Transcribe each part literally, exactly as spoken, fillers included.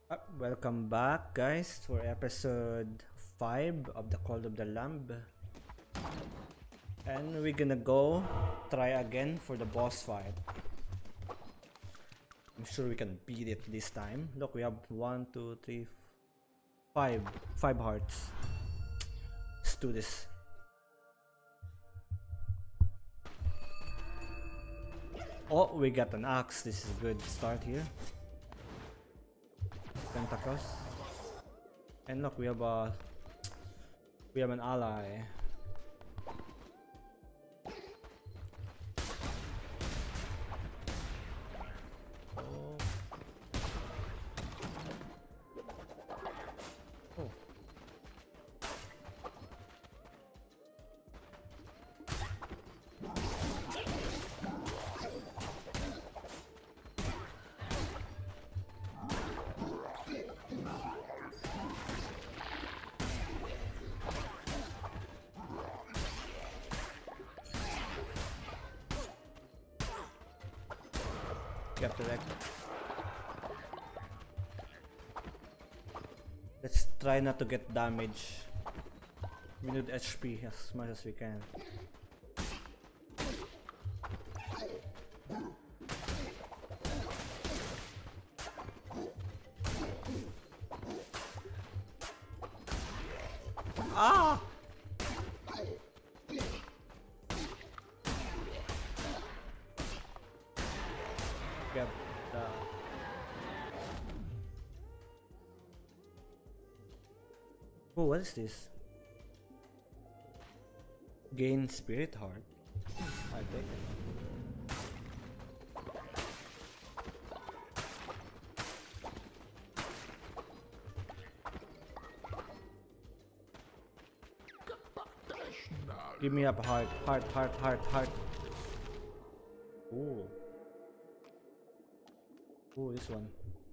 Uh, welcome back, guys, for episode five of the Call of the Lamb. And we're gonna go try again for the boss fight. I'm sure we can beat it this time. Look, we have one, two, three, five, five hearts. Let's do this. Oh, we got an axe. This is a good start here. Pentacles. And look, we have a we have an ally. Oh. Oh. Get the wreck. Let's try not to get damage. We need H P as much as we can. Ah! Get the... Oh, what is this? Gain spirit heart. I take it. Give me up heart, heart, heart, heart, heart. Ooh. Ooh, this one.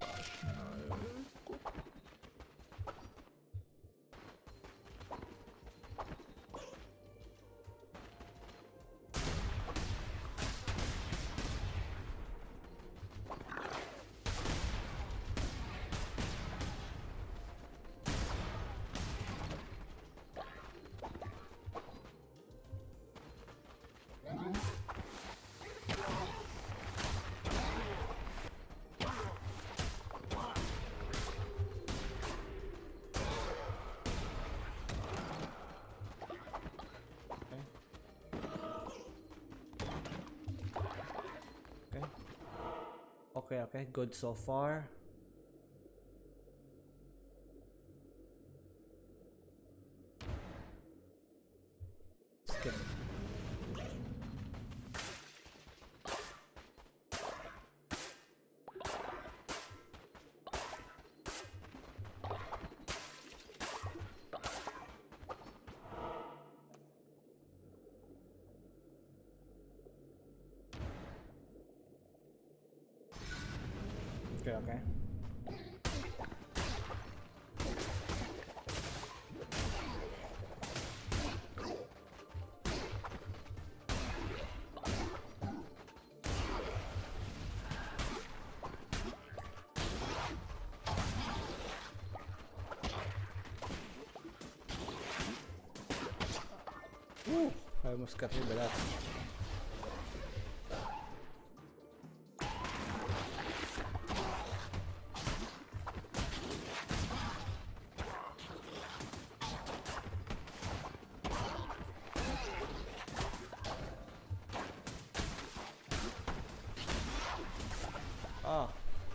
Okay, okay, good so far. Skip. Okay, okay. Ooh, I almost got hit by that. Ah.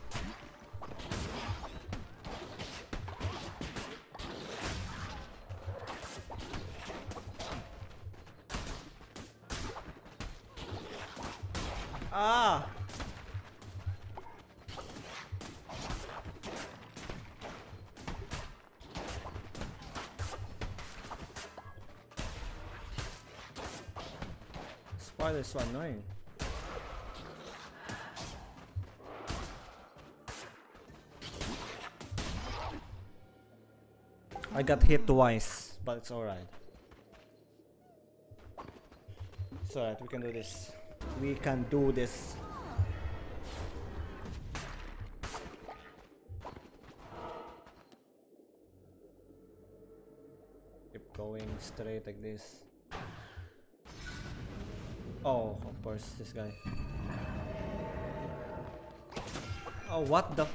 Ah. Spider is so annoying. I got hit twice, but it's alright. It's alright, we can do this. We can do this. going straight like this. Oh, of course, this guy. Oh, what the?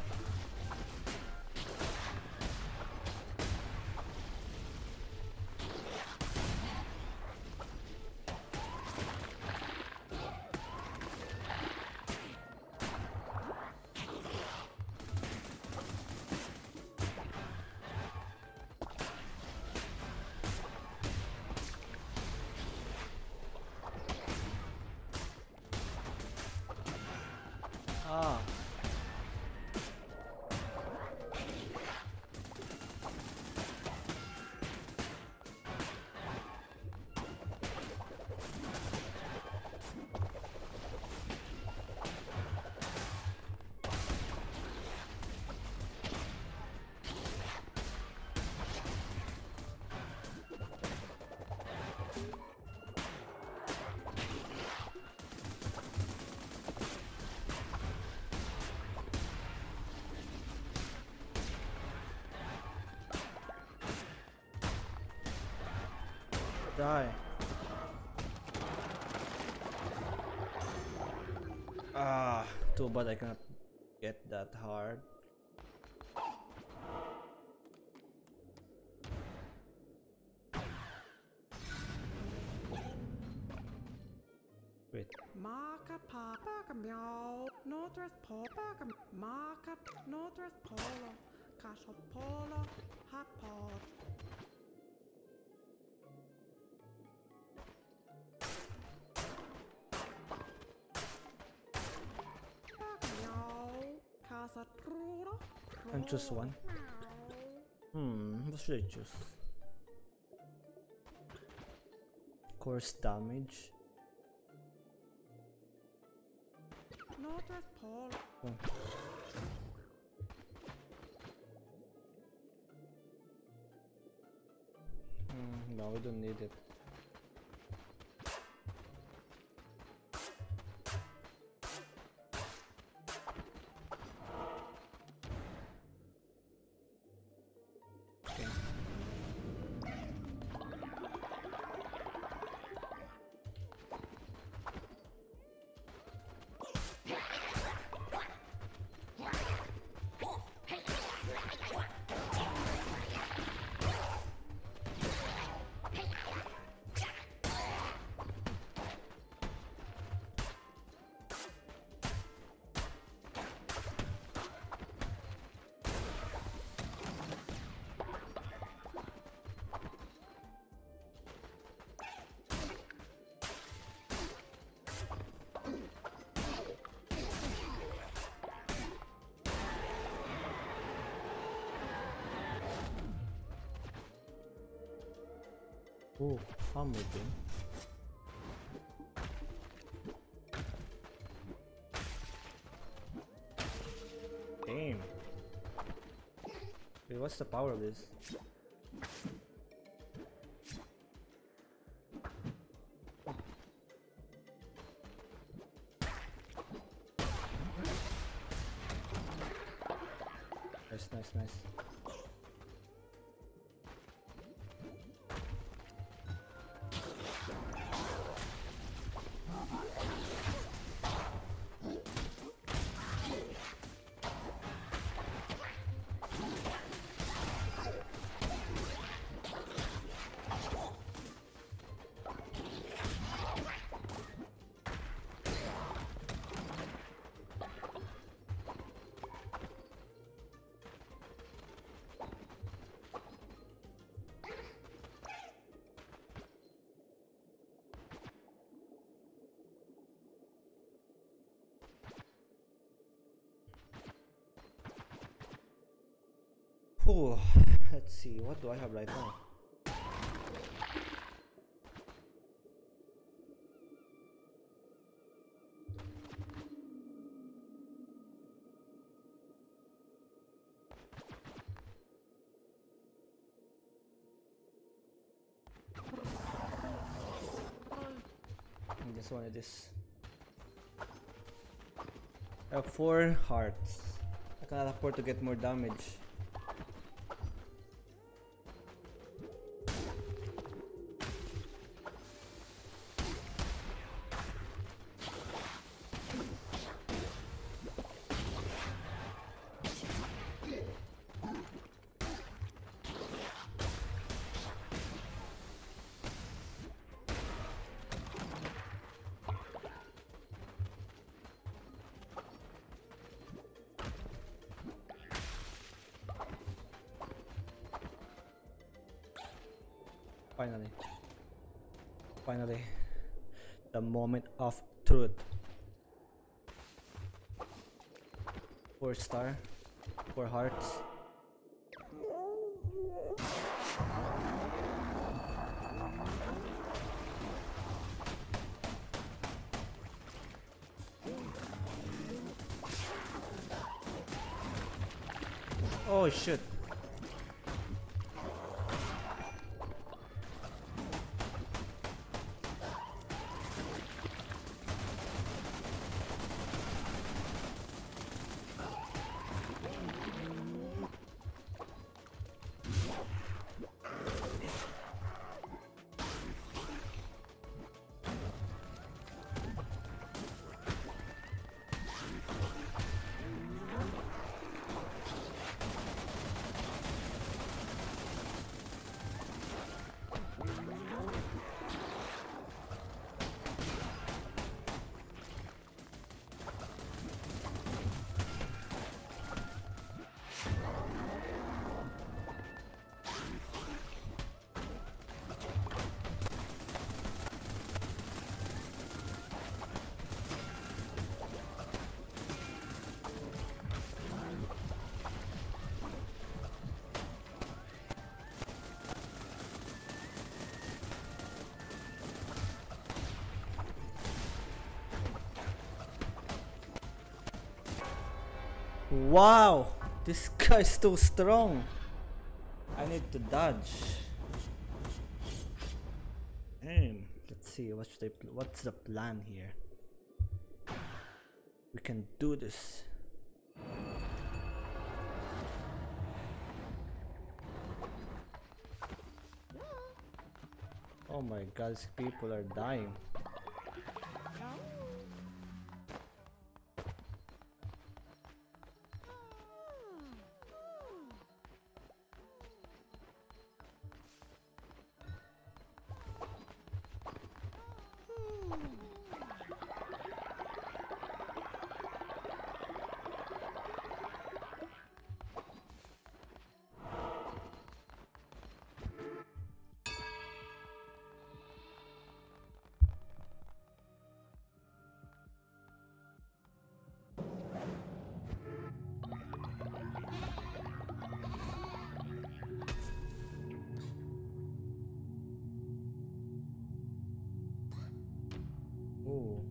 Ah. Die. Ah, too bad I cannot get that hard. Wait. Market papa meow, no dress papa market, no dress polo, cash polo, hot pot. And choose one. Hmm, what should I choose? Course damage. No dress Paul. Oh. Hmm, no, we don't need it. Oh, I'm with him. Damn. Wait, what's the power of this? Nice, nice, nice. Whew. Let's see, what do I have right now? I just wanted this. I have four hearts. I cannot afford to get more damage. Finally. Finally. The moment of truth. Four star. Four hearts. Oh shit. Wow, this guy's too strong. I need to dodge. Damn. Let's see what's the what's the plan here. We can do this. Oh my God, these people are dying. Ooh.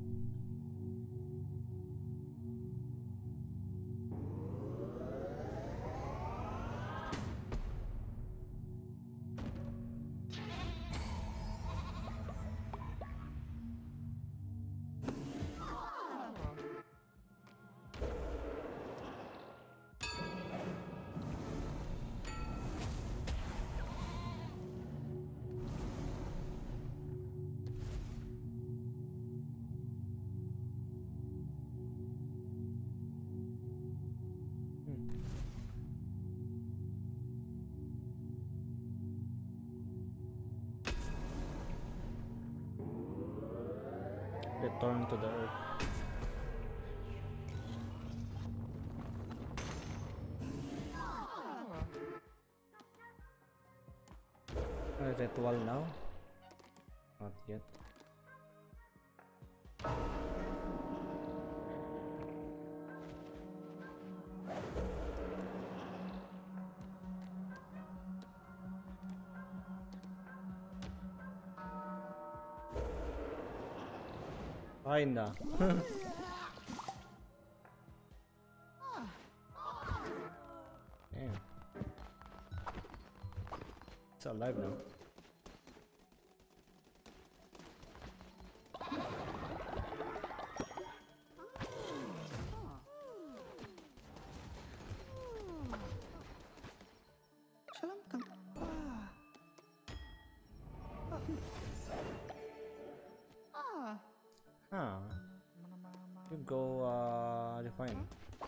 Return to the earth. A ritual now? Not yet. Kinda. Damn. It's alive now. Huh. You go uh refine.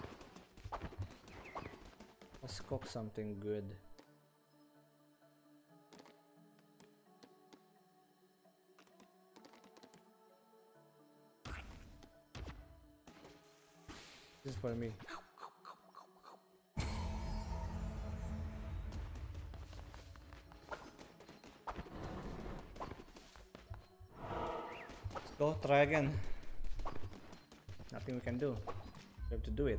Let's cook something good. This is for me. go, try again. Nothing we can do. We have to do it.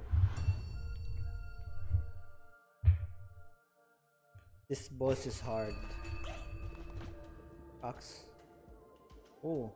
This boss is hard. Axe. Oh.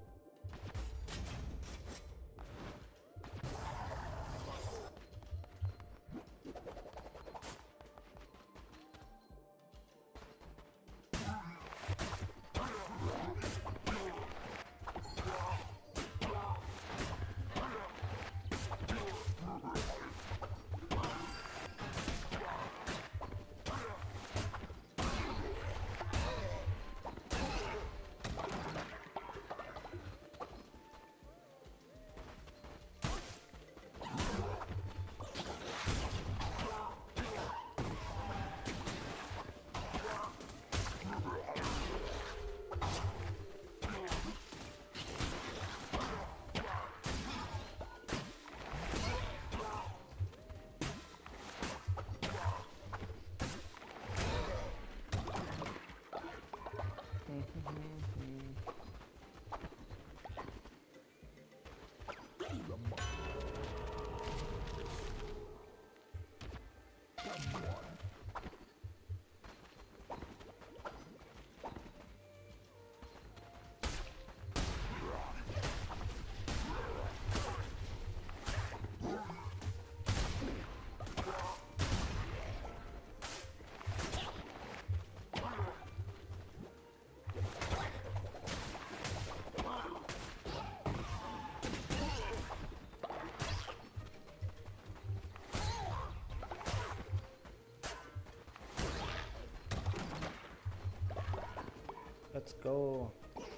Let's go.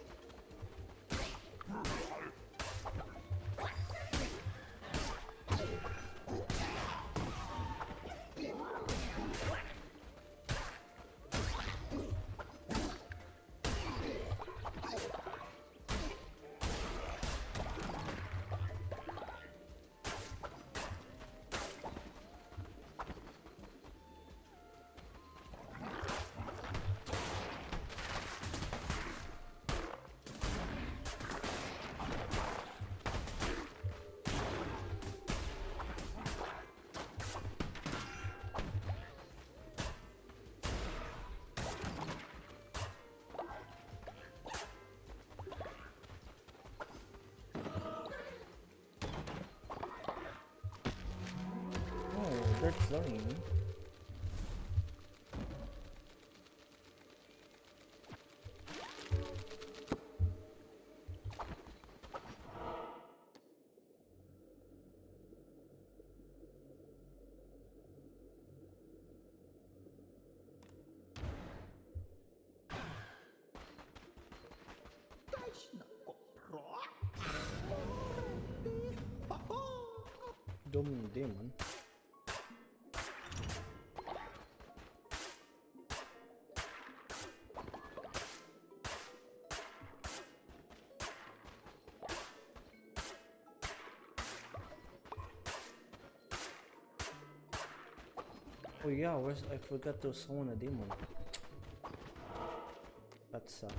They're flowing. Dumb demon. Oh yeah, where's I forgot to summon a demon. That sucks.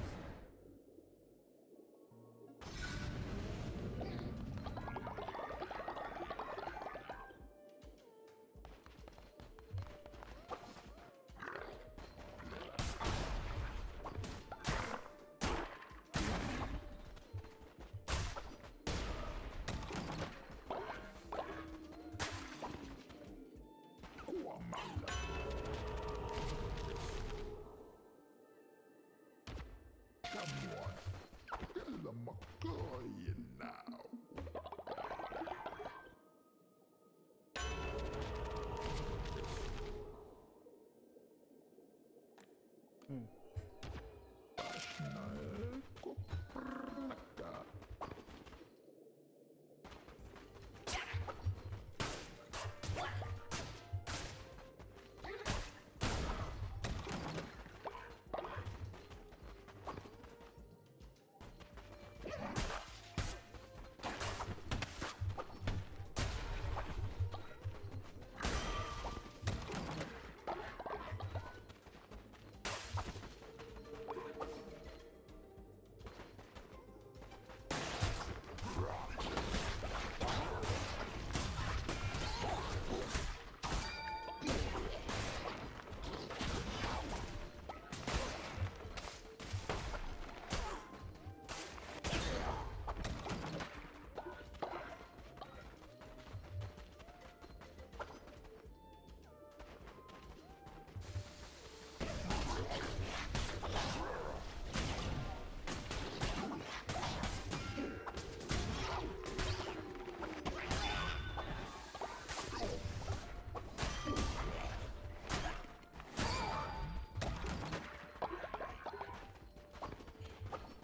Hmm.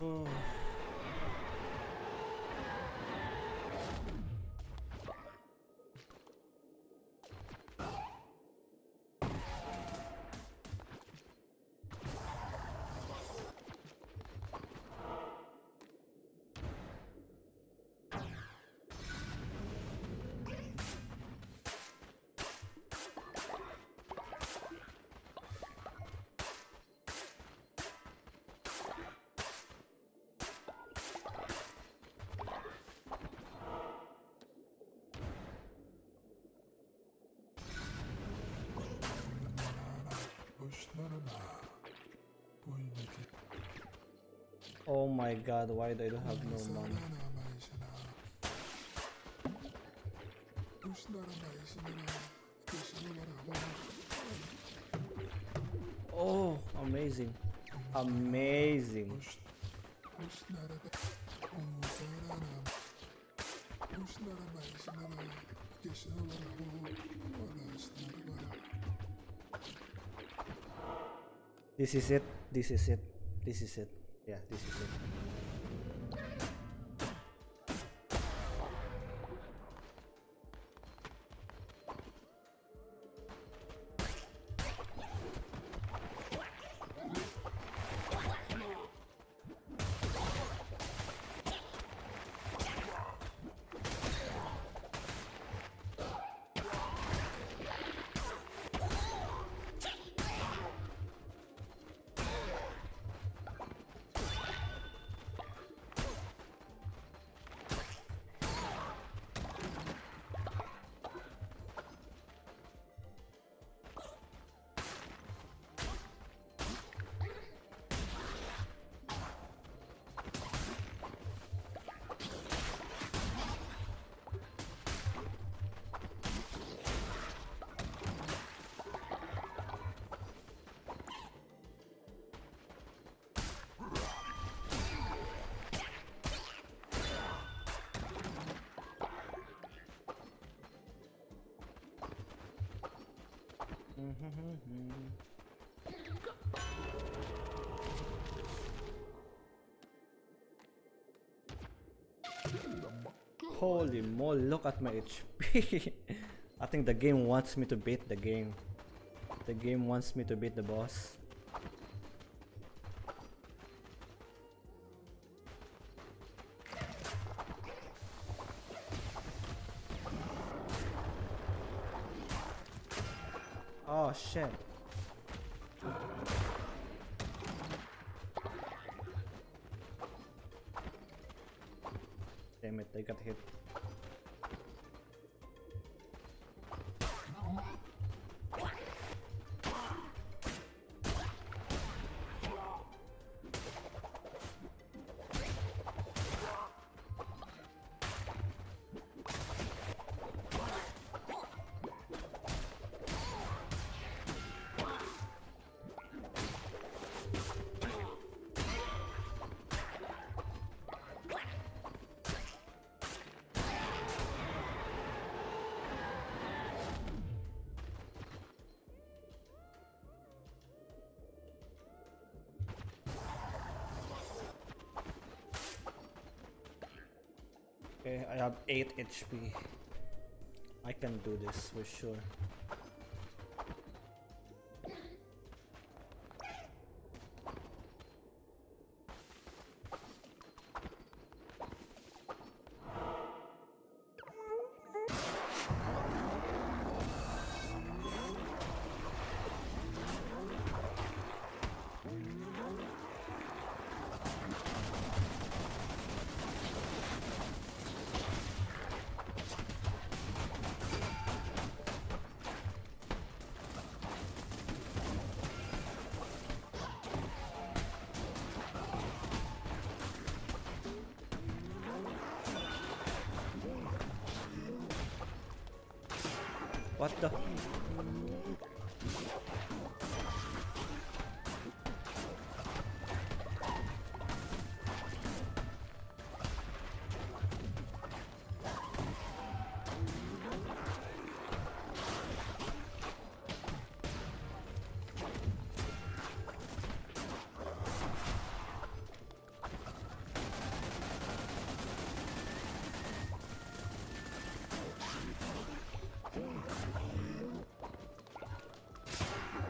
Oh. Oh my god, why do I don't have no money? Oh, amazing. Amazing. This is it. This is it. This is it. Yeah, this is it. Holy moly, look at my H P. I think the game wants me to beat the game. The game wants me to beat the boss. Oh shit. Damn it, I got hit. Okay, I have eight H P. I can do this for sure. What the?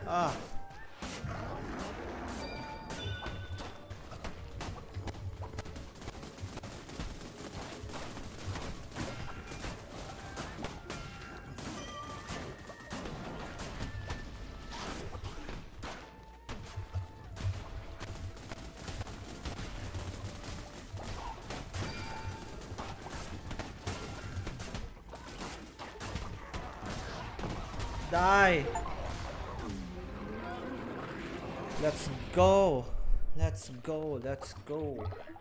Ah. Die! Let's go! Let's go! Let's go!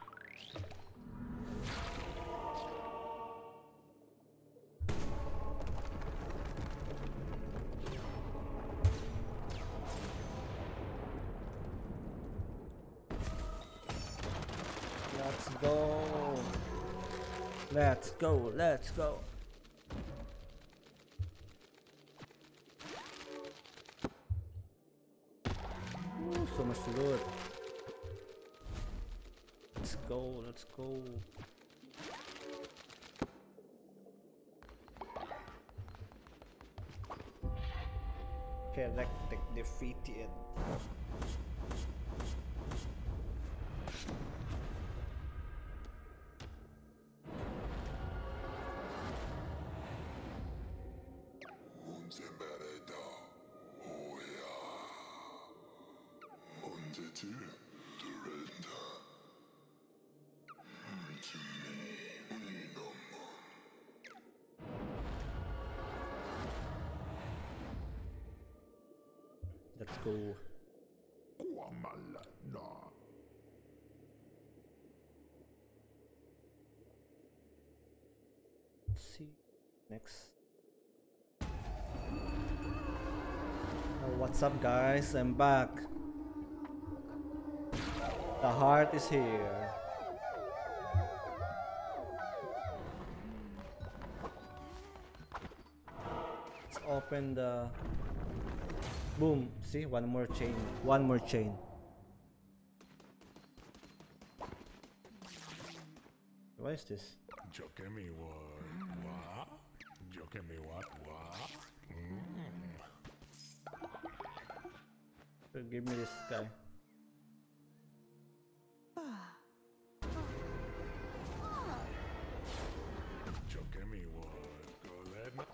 Let's go! Let's go! Let's go! So much to loot. Let's go, let's go. Heretic defeated. Let's go. Let's see. Next. Oh, what's up, guys? I'm back. The heart is here. Let's open the... Boom. See? One more chain. One more chain. What is this? Jokemi what? What? Jokemi what? What? Mm. So give me this guy. Jokemi what? Go let me.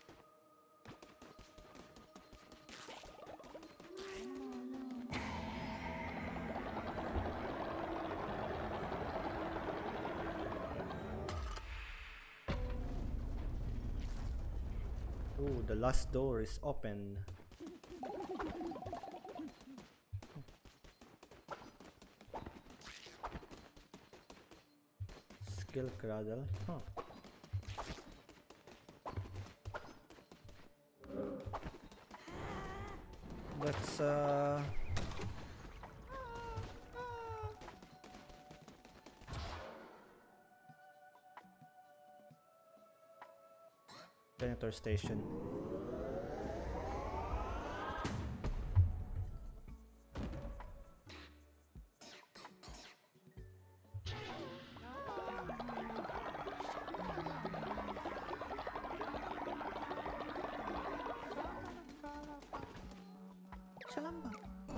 Oh, the last door is open. Skill cradle. Huh. Let's uh janitor station. Shalamba.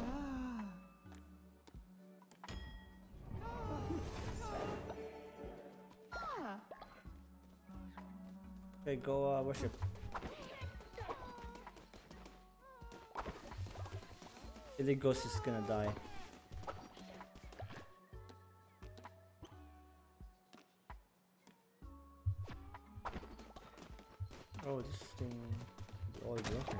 Okay, go uh, worship. Billy Ghost is gonna die. Oh, this thing is all broken.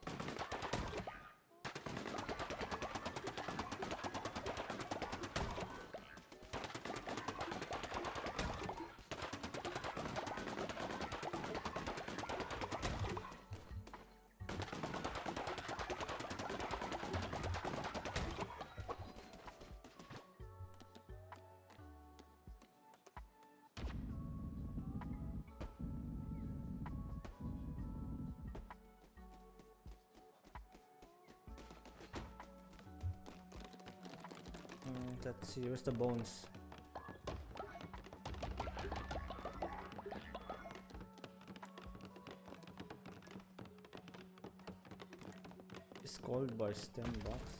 Mm, let's see, where's the bones? This gold bar is ten bucks.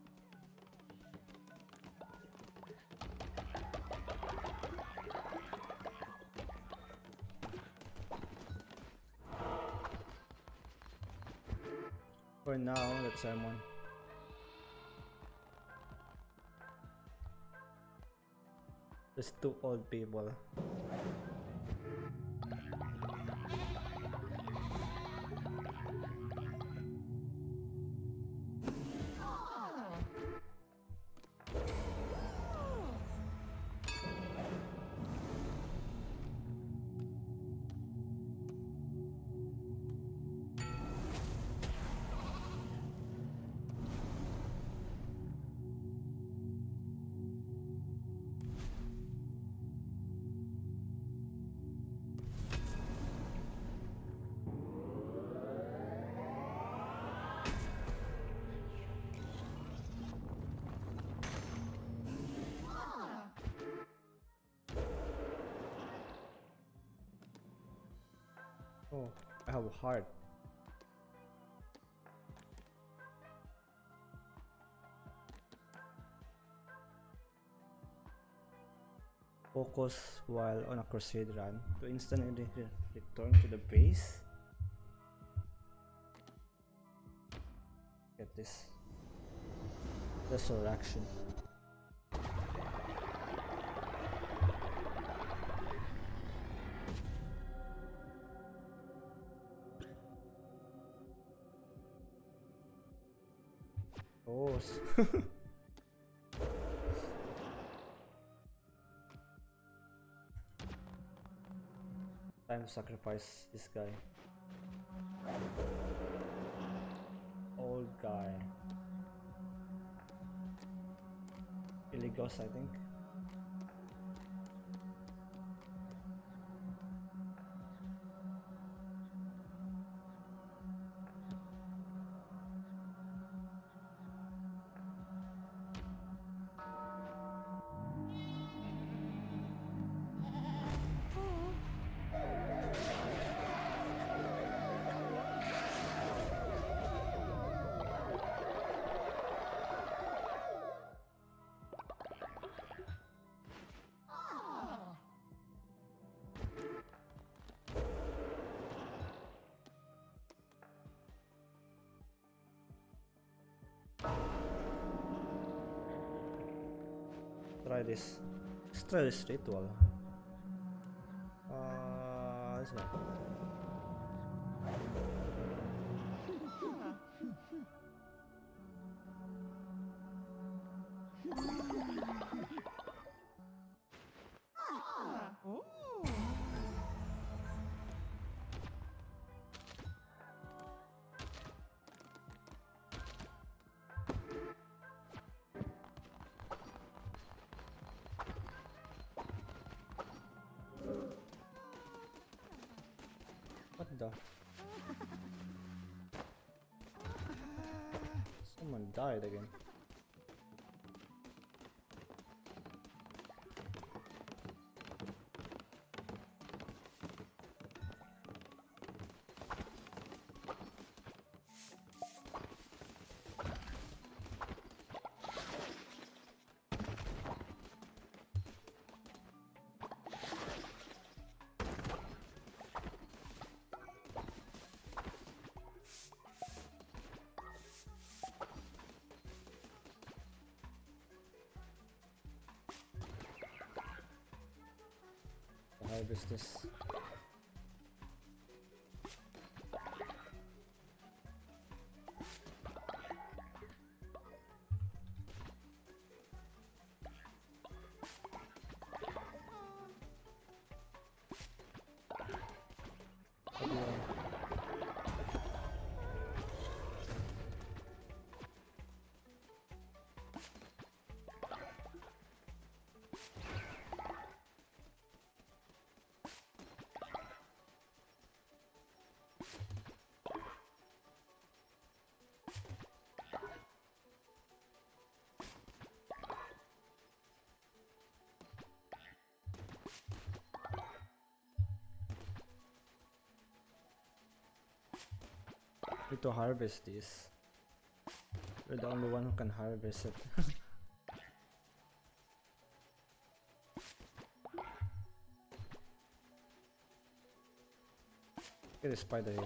For now, let's have one. There's two old people. Oh, I have a heart. Focus while on a crusade run to instantly re return to the base. Get this. Resurrection. Oh. Time to sacrifice this guy. Old guy. Illegals, I think. Try this. Let's try this ritual. Uh, this one. What the? Someone died again. Harvest this. Need to harvest this. You're the only one who can harvest it. Get a spider here.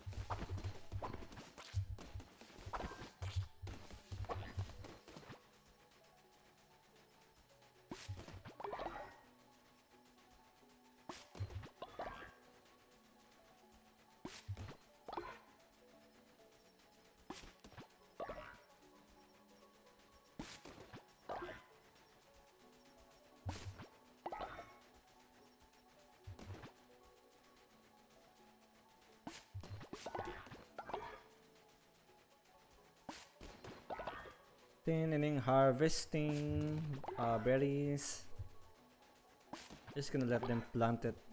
Tinning, harvesting uh, berries. Just gonna let them plant it.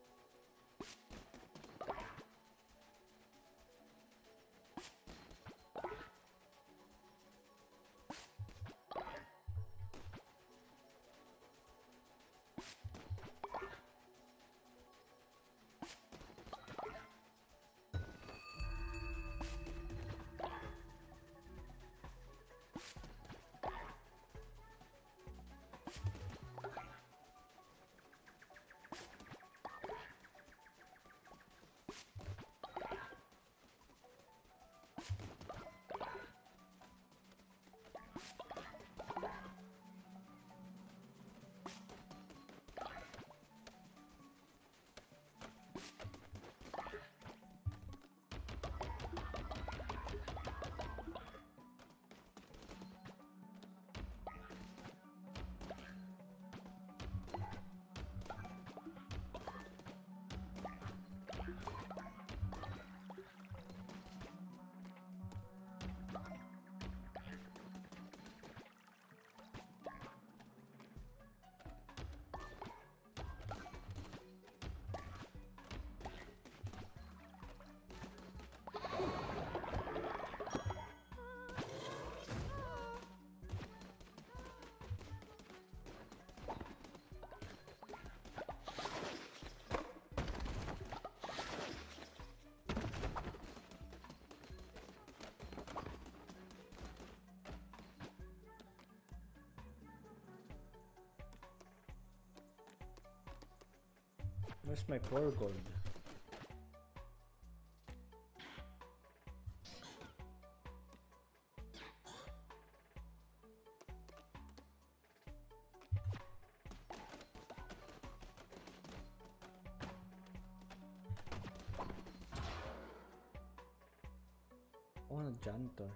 Where's my poor gold? Oh, a janitor.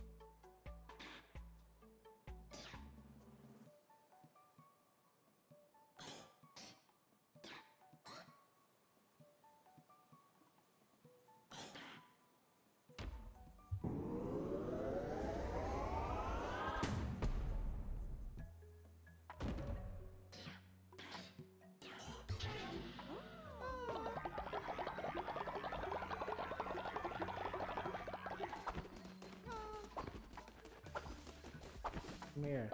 Come here.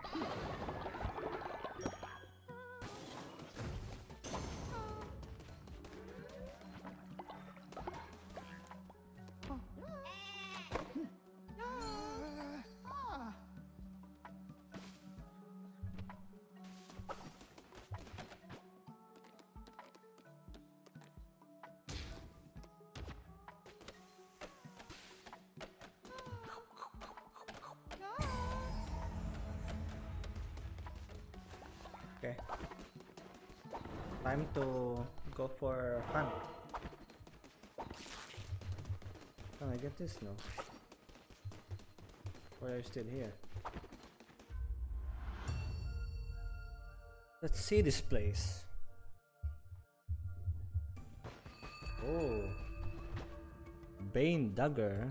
Okay. Time to go for hunt. Can I get this now? Or are you still here? Let's see this place. Oh. Bane dagger.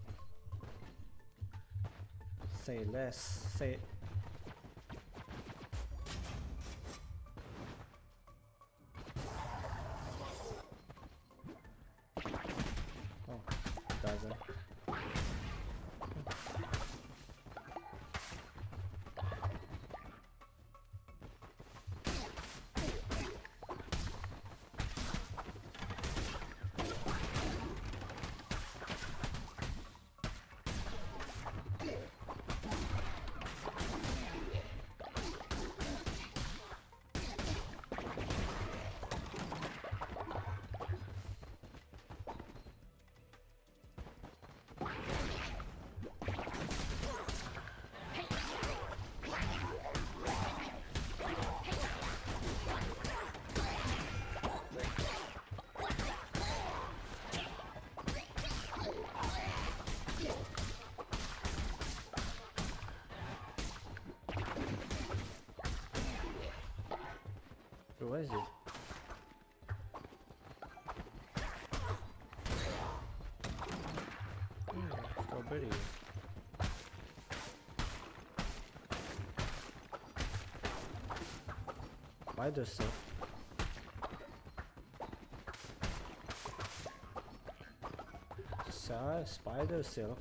Say less. Say what is it? Hmm, strawberry. Spider silk. Sa spider silk.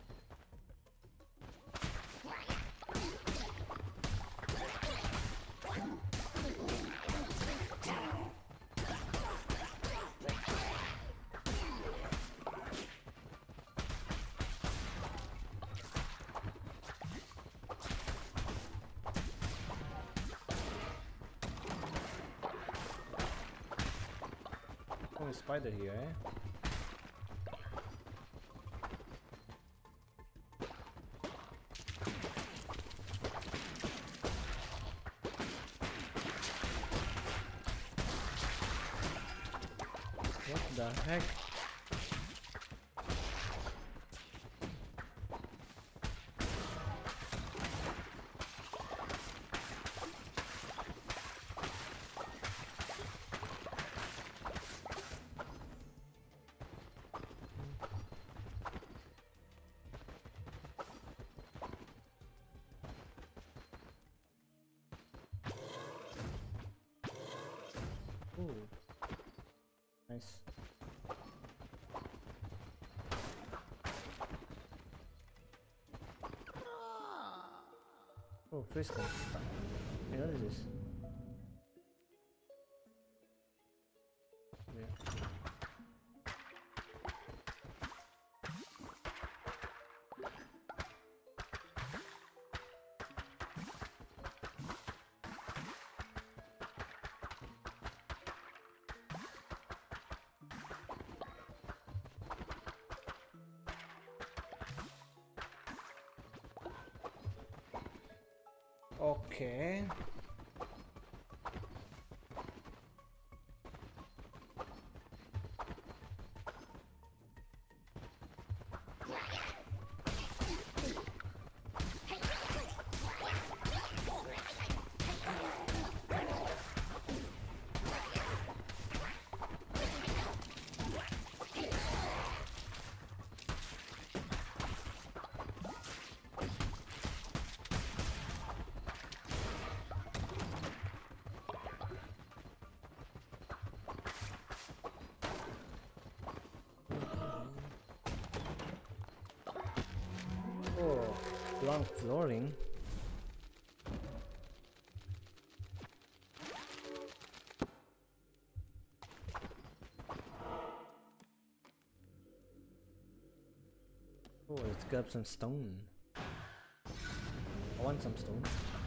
Oh, spider here, eh? What the heck? Ooh. Nice. Oh, Frisco. Hey, what is this? Yeah. Okay. Oh, blank flooring. Oh, let's grab some stone. I want some stone.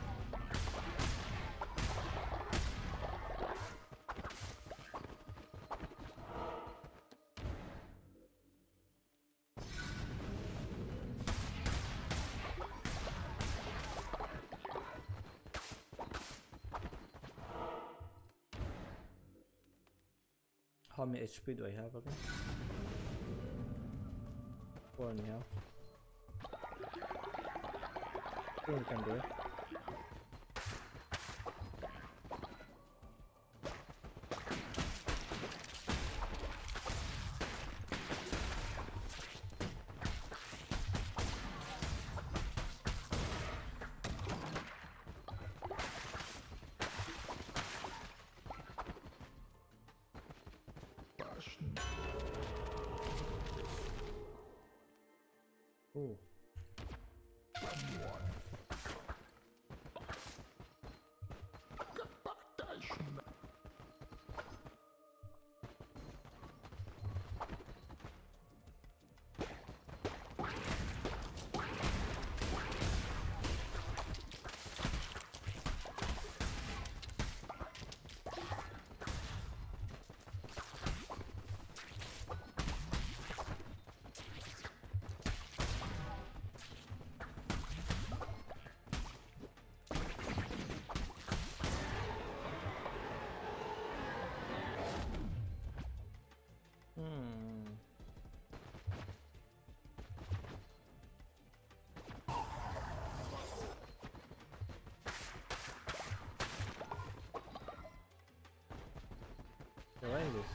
How many H P do I have again? Four and a half. I think we can do it. Ooh. is this?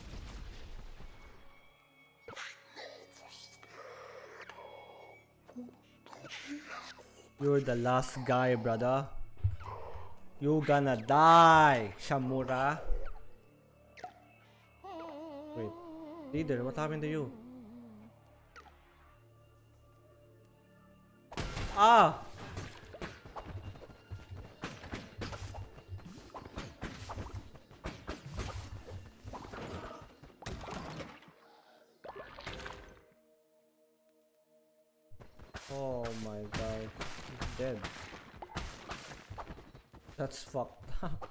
You're the last guy, brother. You gonna die, Shamura. Wait, leader, what happened to you? Ah! Oh my god, he's dead. That's fucked up.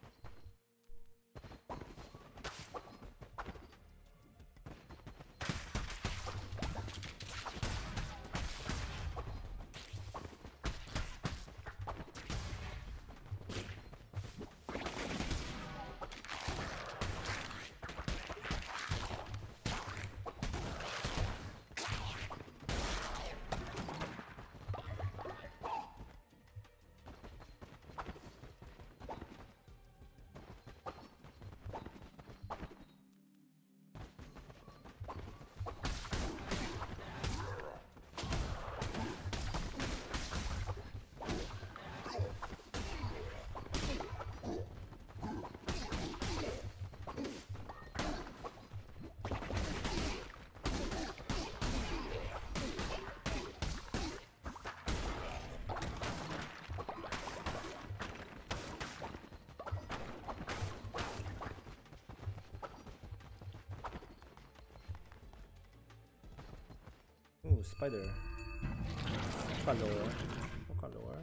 Ooh, spider. Color. Color.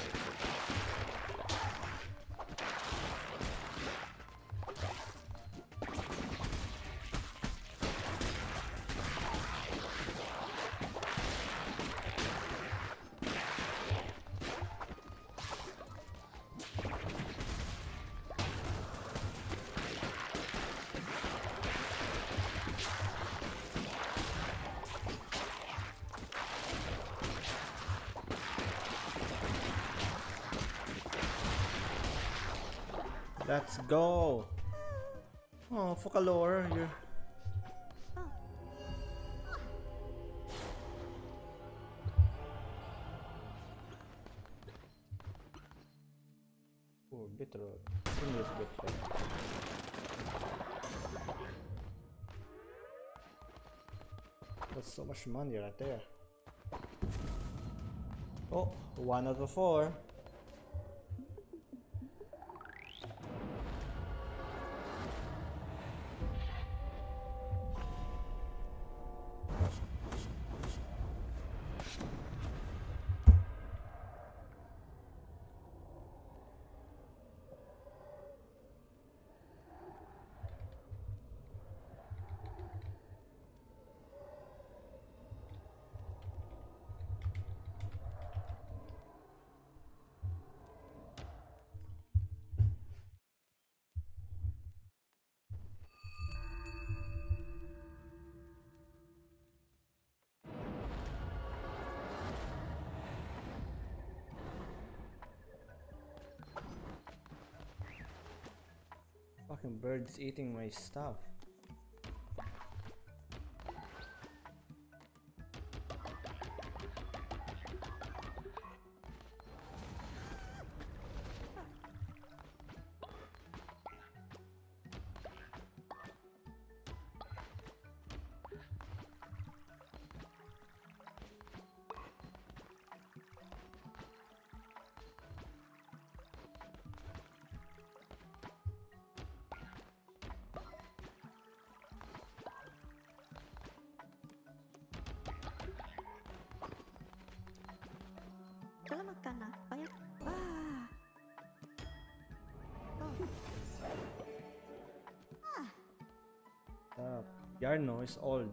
Let's go. Oh, Focalore, you're. Oh, bitter. Give me this bitter. That's so much money right there. Oh, one out of four. Fucking birds eating my stuff. Selamatkan banyak. Ah. Oh. Uh, Yarno is old.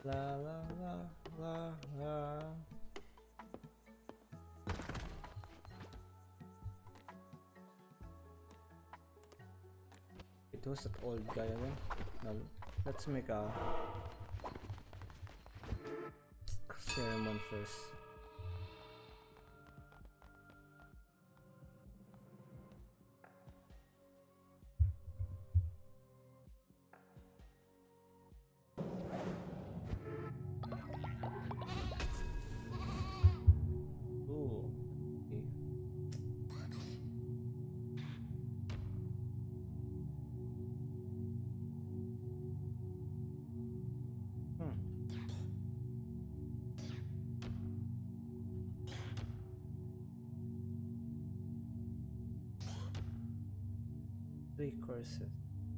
La la la la la. It was that old guy again. No, let's make a ceremony first. Ooh, okay. Hmm. Three courses.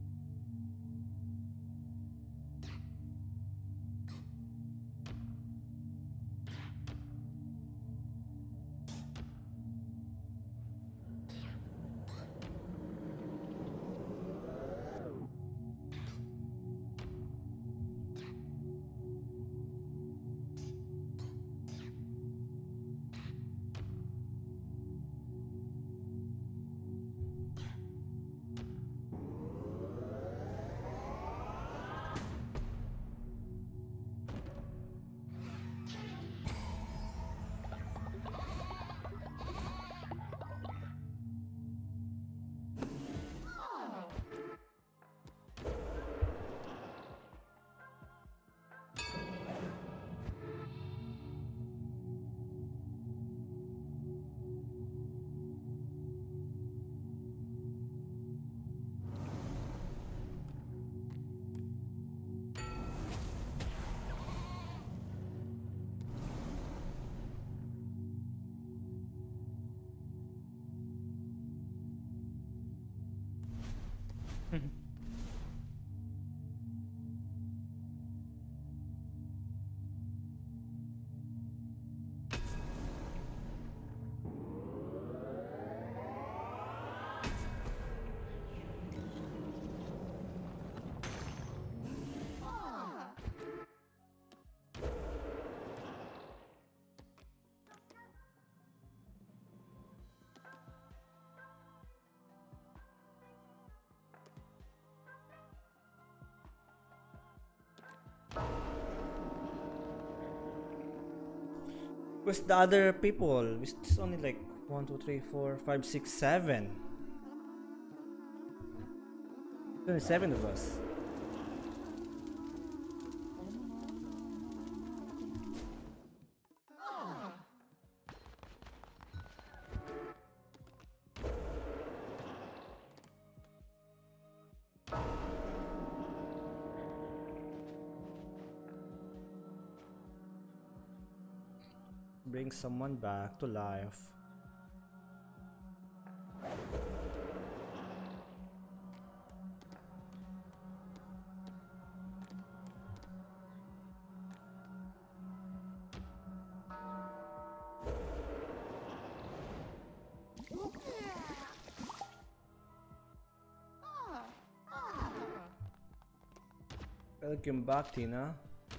Where's the other people? It's only like one, two, three, four, five, six, seven. Only seven of us. Bring someone back to life. Welcome back, Tina.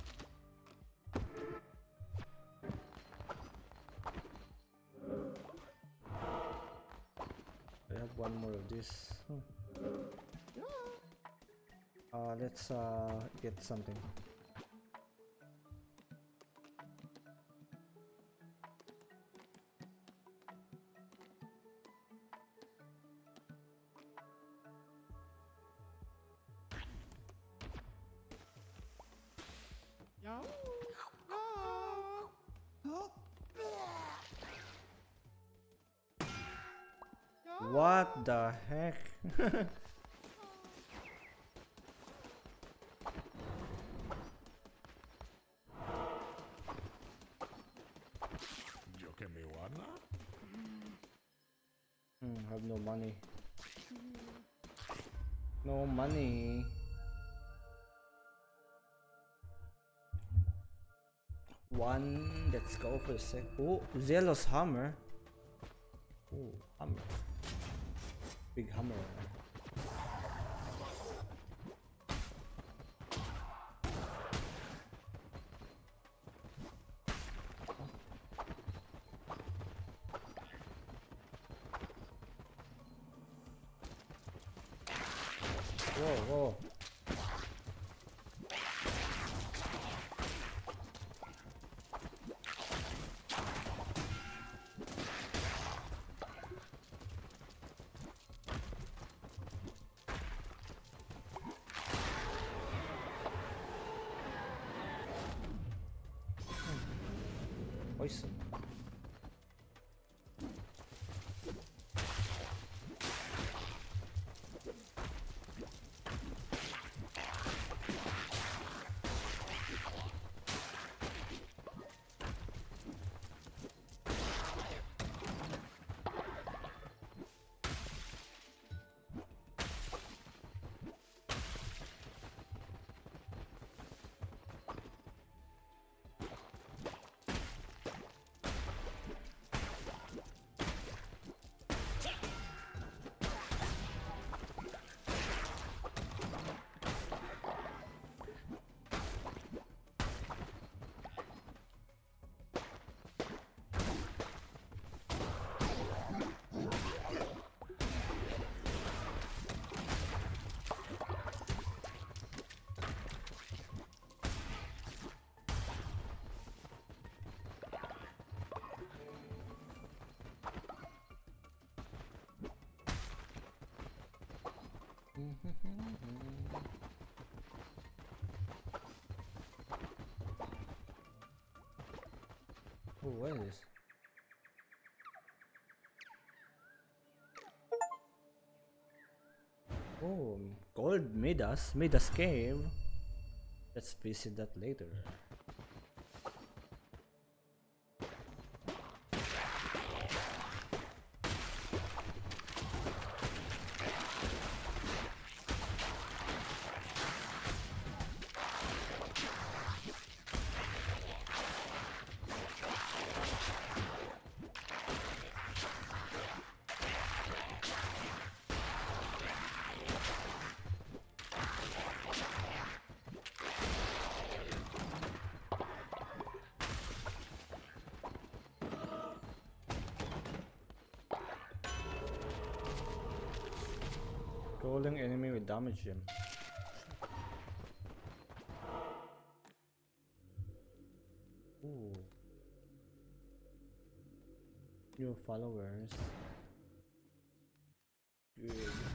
One more of this. Hmm. Uh, let's uh, get something. Yo. What the heck? Yo que me wanna? Hmm, have no money. No money. One. Let's go for a sec. Oh, Zealous hammer. Oh, hammer. Big hammer. Whoa, whoa. Poison. Oh, what is this? Oh, gold Midas, Midas Cave. Let's visit that later. Golden enemy will damage him. Ooh. New followers. Good.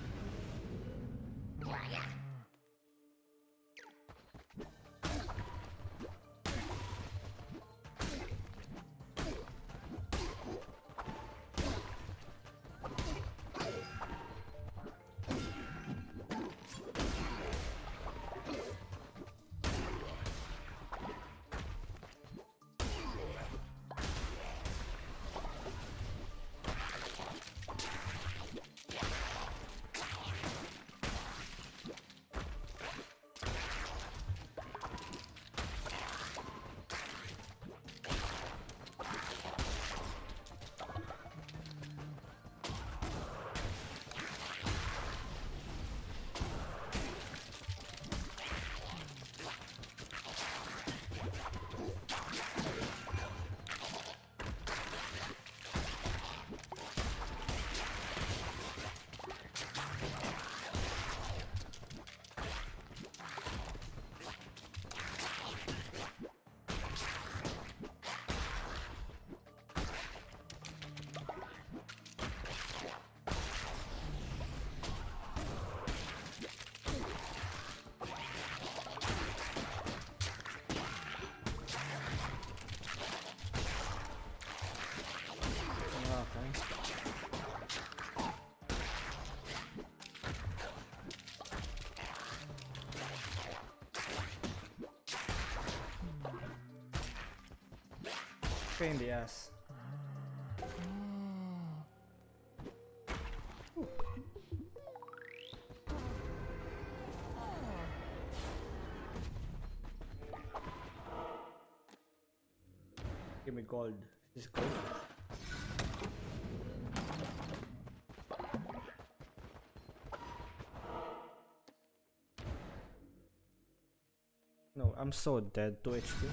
Pain in the ass. Ooh. Give me gold. Is this gold? No, I'm so dead. two H P.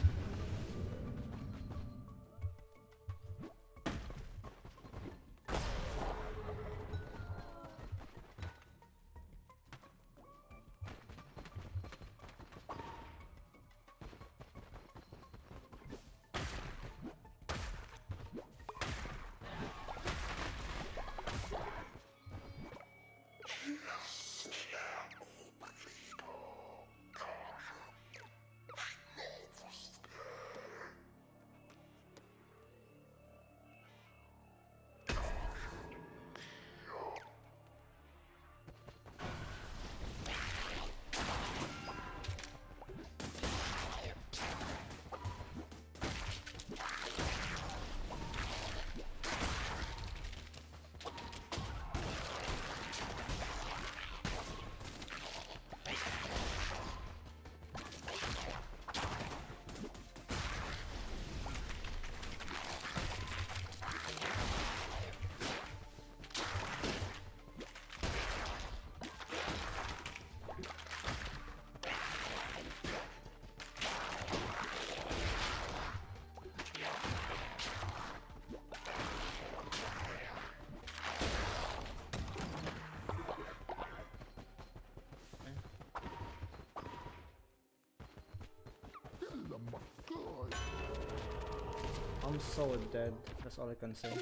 I'm so dead. That's all I can say.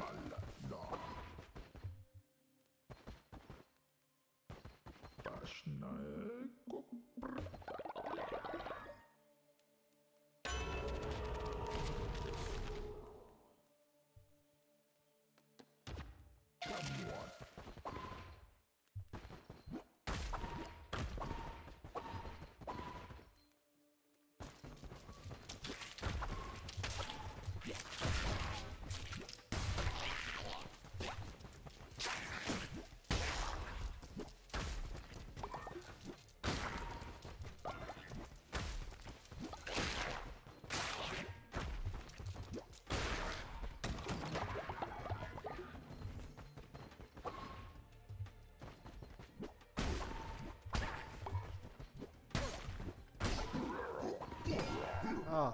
Ah.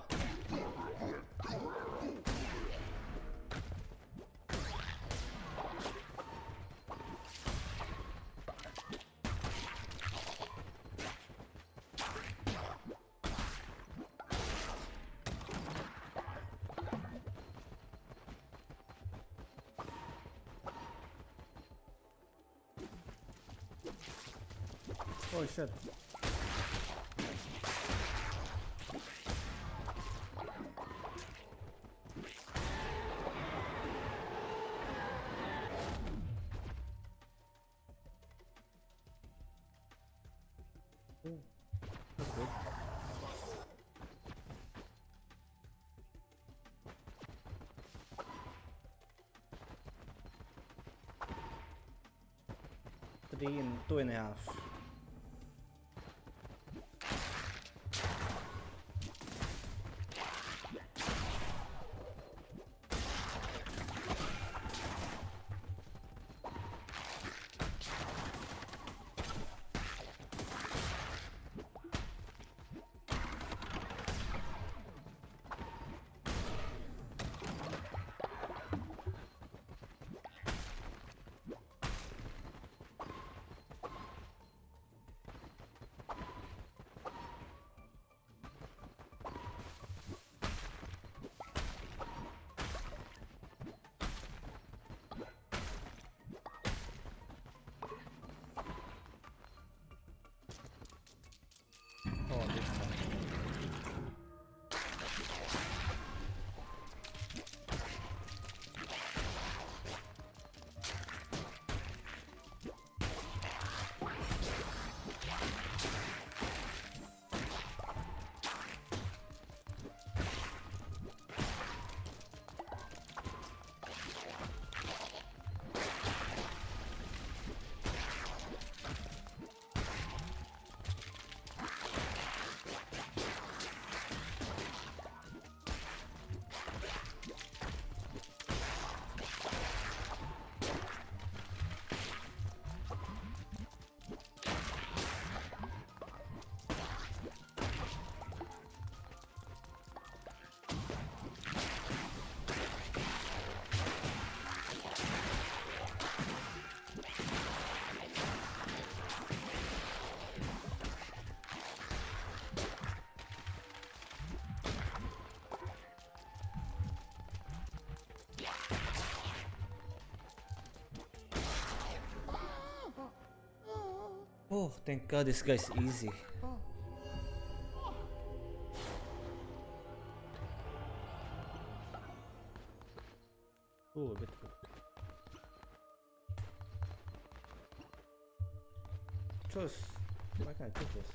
Oh shit. Oh, that's good. Three and two and a half. Oh, this one. Oh, thank God this guy's easy. Oh, a bit good. Choose. Why can't I choose this?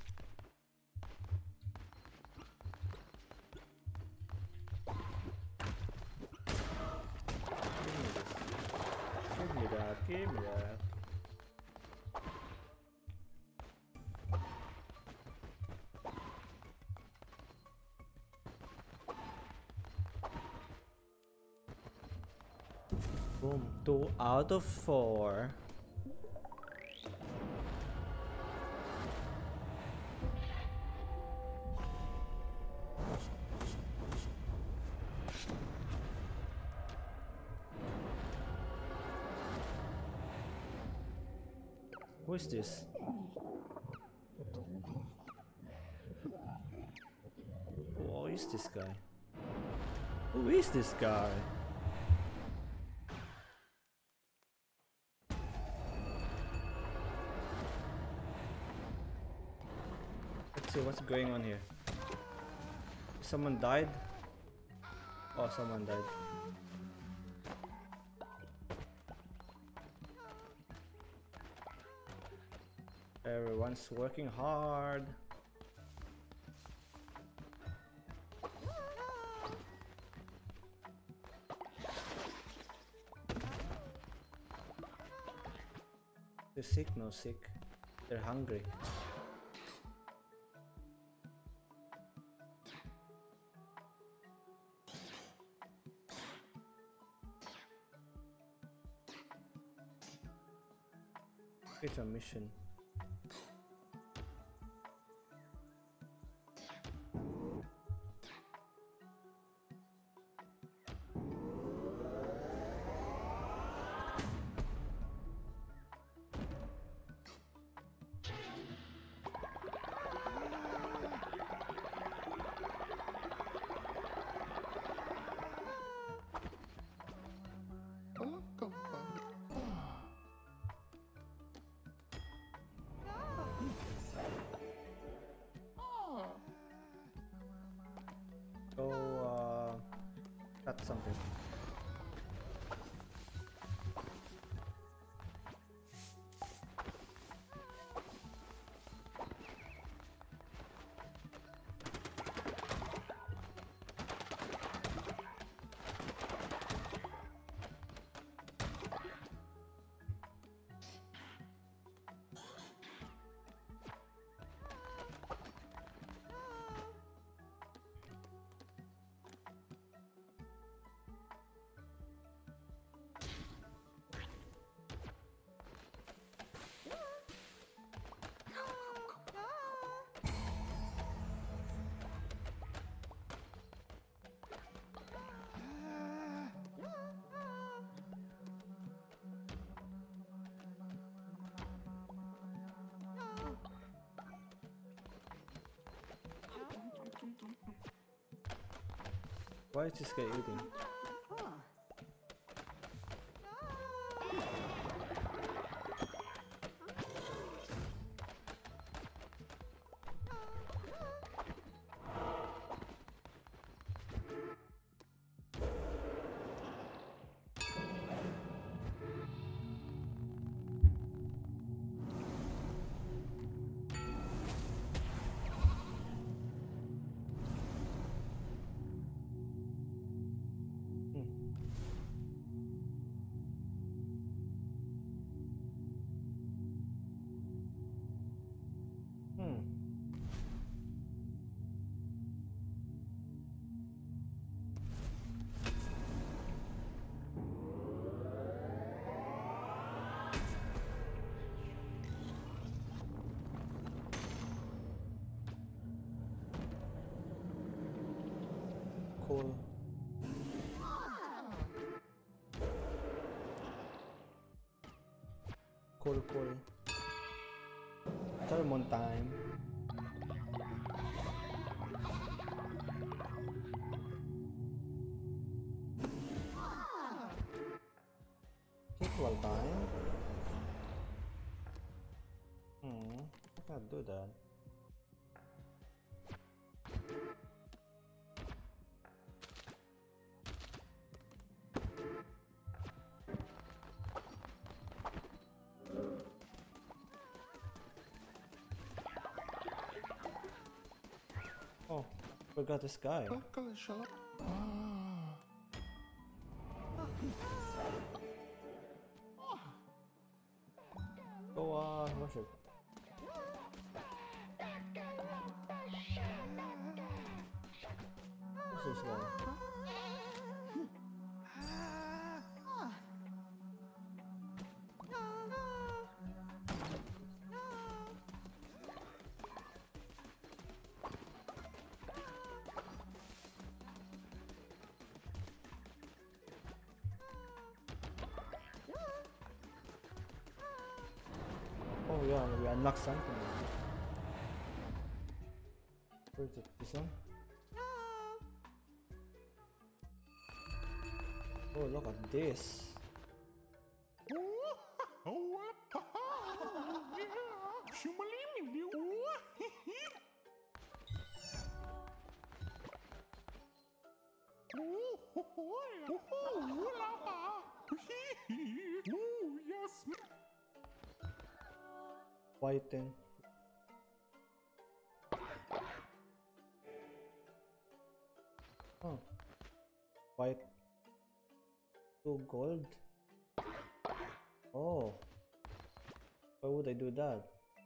Give me this. Give me that. Give me that. Boom. Two out of four. Who is this? Oh, is this guy? Who is this guy? Let's see what's going on here. Someone died? Oh, someone died. Everyone's working hard. They're sick, no sick. They're hungry. It's a mission. Go, uh, cut something. Why is this guy eating? Cool. Cool, cool. Sermon time. Equal time. Hmm, I can't do that. Oh, forgot this guy. Go on, worship. Who's this guy? Oh yeah, we unlock something. Where's it? This one? Oh, look at this. Whiten. Oh, white. Two gold. Oh, why would I do that?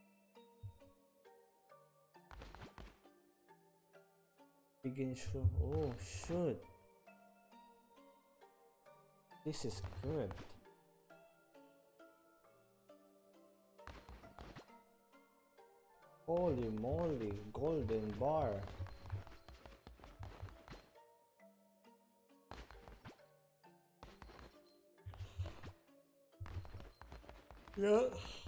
Begin show. Oh, shoot. This is good. Holy moly, golden bar. Yeah.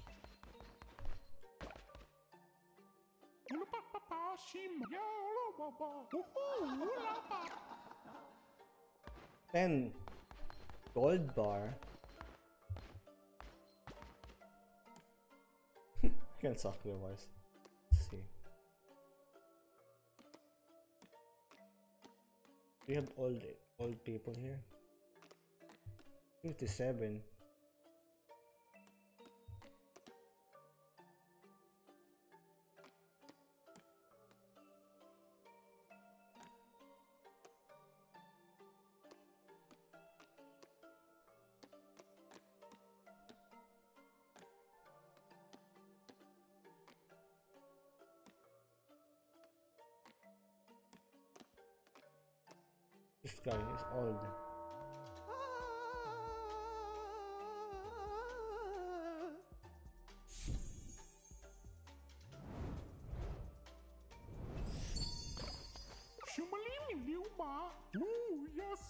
ten gold bar. I can sacrifice. Let's see. We have old old people here. fifty-seven. This guy is old. Ooh, yes.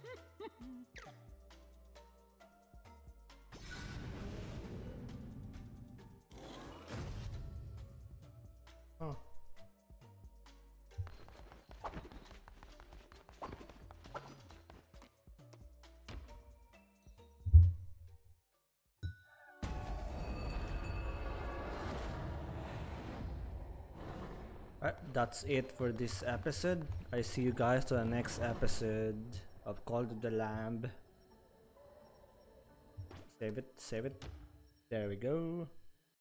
Huh. Alright, that's it for this episode. I see you guys to the next episode of Call to the Lamb. Save it, save it. There we go.